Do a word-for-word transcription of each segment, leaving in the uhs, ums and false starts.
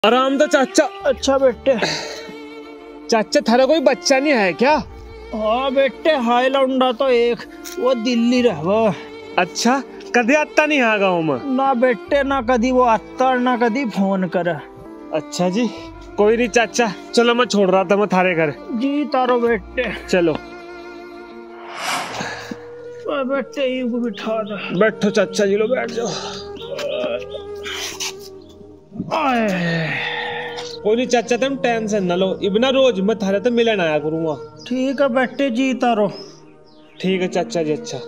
आराम तो चाचा। अच्छा बेटे। चाचा थारा कोई बच्चा नहीं है क्या? हाँ बेटे, हाई लौंडा तो एक वो दिल्ली रहवा। अच्छा, कभी आता नहीं है गाँव में? ना बेटे, ना कदी वो आता ना कदी फोन कर। अच्छा जी, कोई नहीं चाचा, चलो मैं छोड़ रहा था मैं थारे घर। जी तारो बेटे। चलो बेटे यू को बिठा दो। बैठो चाचा जी, लो बैठ जाओ। कोई नहीं चाचा, तुम टेंशन न लो, इबना रोज मैं थारे तो मिलन आया करूंगा। ठीक है बेटे जी तारो। ठीक है चाचा जी। अच्छा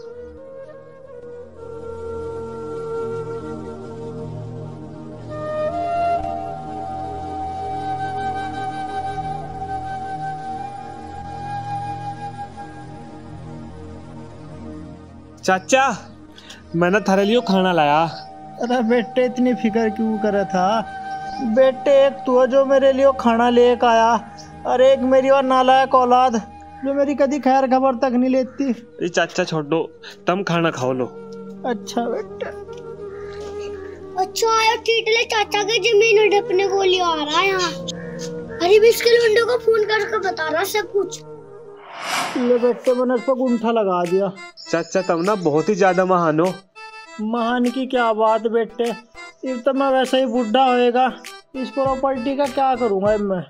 चाचा, मैंने थारे लिए खाना लाया। अरे बेटे इतनी फिक्र क्यों करे था बेटे? एक तू जो मेरे लिए खाना लेके आया, और एक मेरी और नालायक औलाद जो मेरी कभी खैर खबर तक नहीं लेती। ये चाचा छोड़ दो, तुम खाना खाओ लो। अच्छा बेटे। अच्छा आयो टीटले चाचा के जमीन उड़पने को लिया आ रहा है यहाँ। अरे बिस्किल विंडो को फोन करके बता रहा सब कुछ। ले बेटे, मैंने उस पर गुंठा लगा दिया। चाचा तुम ना बहुत ही ज्यादा महान हो। महान की क्या बात बेटे, इस तो मैं वैसे ही बुढ़ा होएगा, इस प्रॉपर्टी का क्या करूंगा मैं?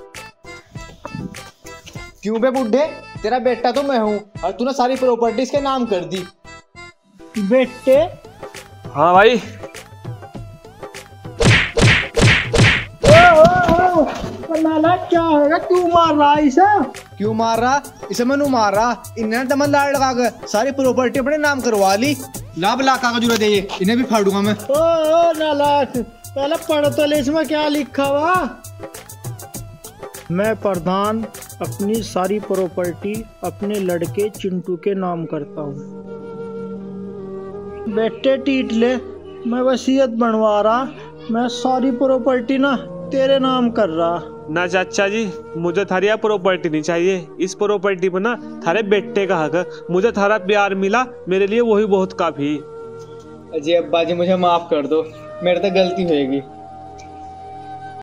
क्यों बे बुढ़े, तेरा बेटा तो मैं हूँ और तूने सारी प्रॉपर्टी इसके नाम कर दी। बेटे। हाँ भाई। नाला क्या होगा, क्यों मार रहा है इसे? क्यों मार रहा? इसे मैंने मार रहा, इन्हें दमन लाड़ लगा कर सारी प्रॉपर्टी अपने नाम करवा ली। लाभ लाख कागज उड़ा दे, इन्हें भी फाड़ूंगा मैं। ओ, ओ नालायक, पहले पढ़ तो ले इसमें क्या लिखा हुआ। मैं प्रधान अपनी सारी प्रॉपर्टी अपने लड़के चिंटू के नाम करता हूँ। बेटे टीटले, मैं वसीयत बनवा रहा, मैं सारी प्रॉपर्टी ना तेरे नाम कर रहा। ना चाचा जी, मुझे थारी प्रॉपर्टी नहीं चाहिए, इस प्रॉपर्टी पर ना थारे बेटे का हक है। मुझे थारा प्यार मिला, मेरे लिए वही बहुत काफी। अजय अब्बा जी, मुझे माफ कर दो, मेरे तो गलती होगी।